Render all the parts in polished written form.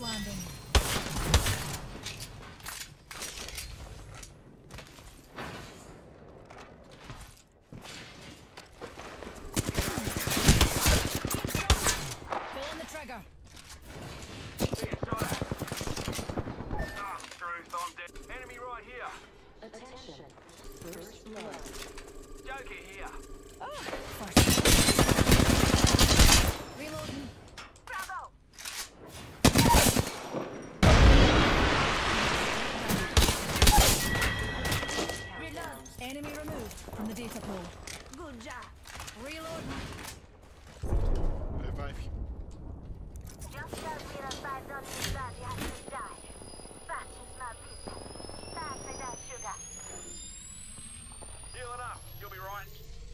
landing. Pulling the trigger. Truth, I'm dead. Enemy right here. Attention. First blood. Joker here. Reloading. Bravo! Reload. Enemy removed from the data pool. Good job. Reloading. Revive. Just as we arrived on this side, you have to die. That is my business. Pass me that sugar. Healing up. You'll be right.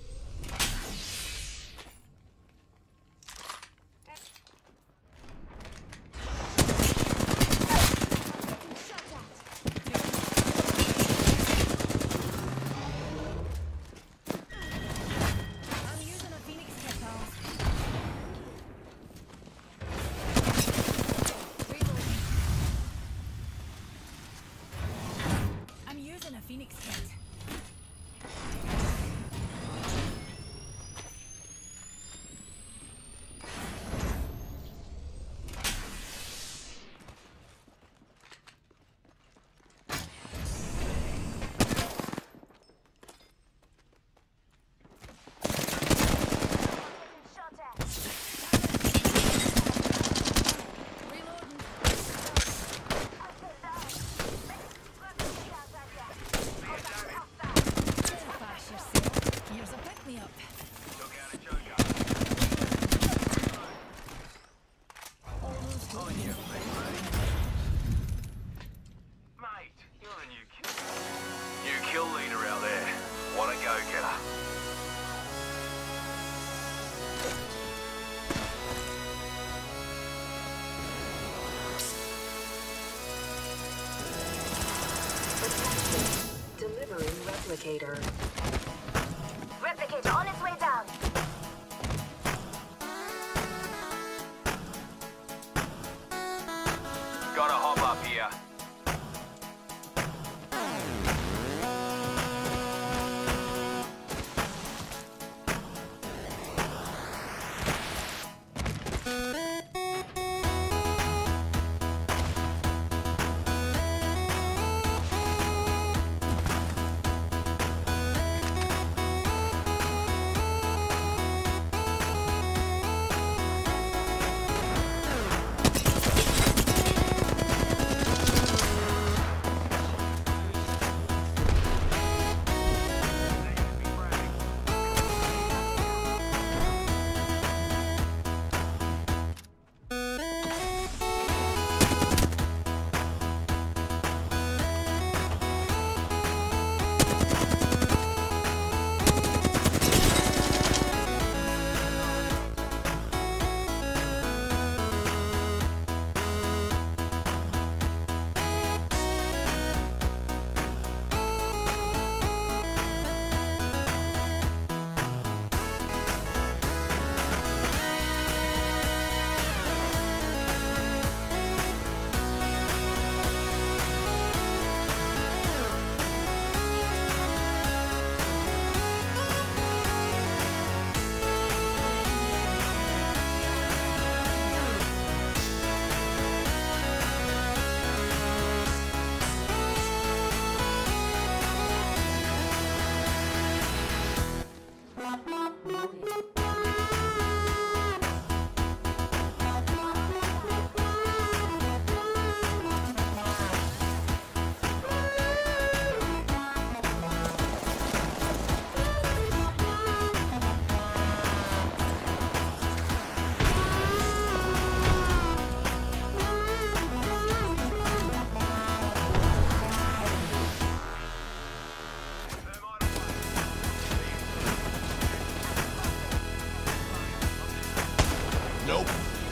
I'm using a Phoenix kit, pals. Reloading. I'm using a Phoenix kit. Shot at. Reloading. I fell down. Good shot at ya. Hold that hostile. Fash yourself. Here's a pick-me-up. Took out a Joker. Almost On your feet, mate. You're the new kill leader out there. Want a go-getter? Delivering replicator. Replicator on its way down. Gotta hop up here. Nope.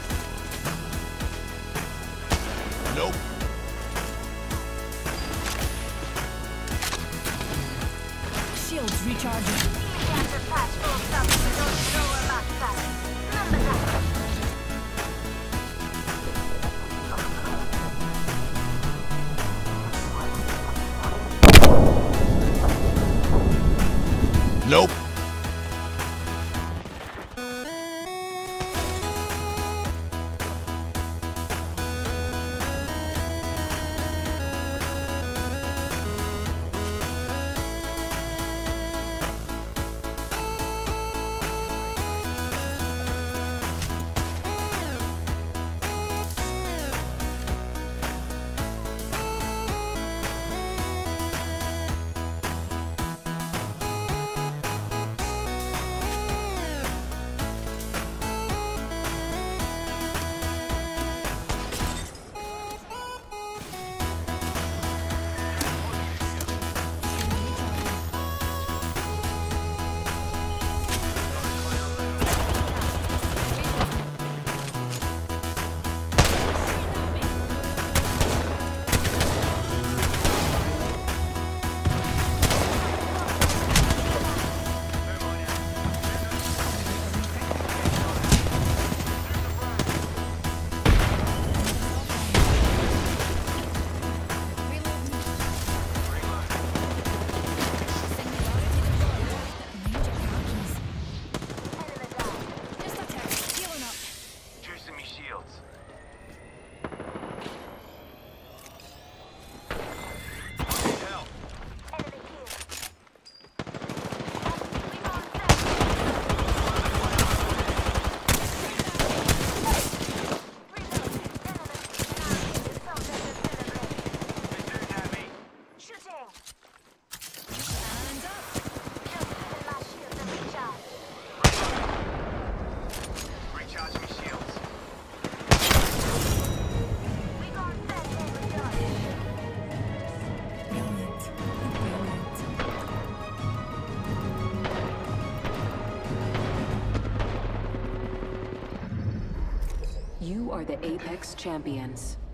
Nope. Shields recharging. Easy as a patch full something you don't know about that. Remember that. Nope. Juicing me shields. Need help. Enemy here. We on set. They do have me. Shooting. And up. Just giving my shields a recharge. Recharge me shields. We gon' set and recharge. Brilliant. Brilliant. You are the Apex Champions.